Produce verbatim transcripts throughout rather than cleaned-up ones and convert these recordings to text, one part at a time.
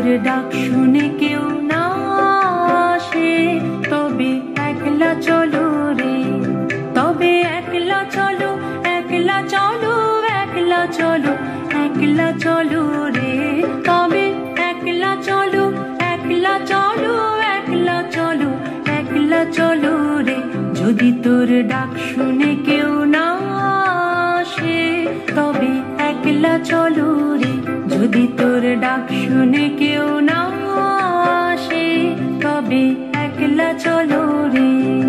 ডাক শুনে কেউ না আসে, তবে একলা চলো রে, তবে একলা চলো, একলা চলো, একলা চলো, একলা চলো রে, তবে একলা চলো, একলা চলো, একলা চলো, একলা চলো রে। যদি তোর ডাক শুনে কেউ না আসে, তবে একলা চলো রে, যদি তোর ডাক শুনে কেউ না আসে, তবে একলা চলো রে।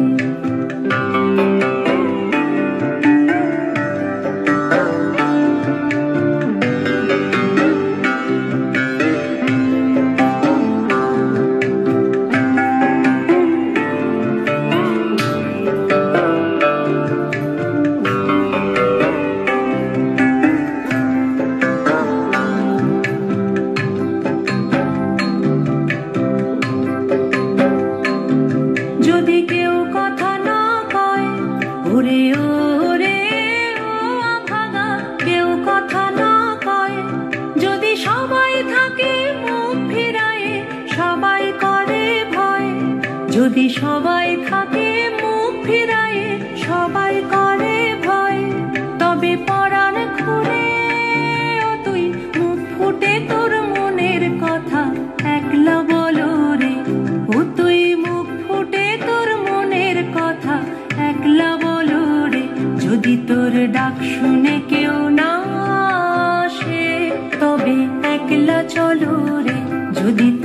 যদি কেউ কথা না কয়, ওরে ওরে ও আভাগা, কেউ কথা না কয়, যদি সবাই থাকে মুখ ফিরায়, সবাই করে ভয়, যদি সবাই থাকে মুখ ফিরায়, সবাই করে ভয়, তবে পরাণ খুলে ও তুই মুখ ফুটে তোর মনের কথা একলা বলো রে, ও তুই মুখ ফুটে তোর মনের কথা একলা বলো রে। যদি তোর ডাক শুনে কেউ না আসে, তবে একলা চলো রে, যদি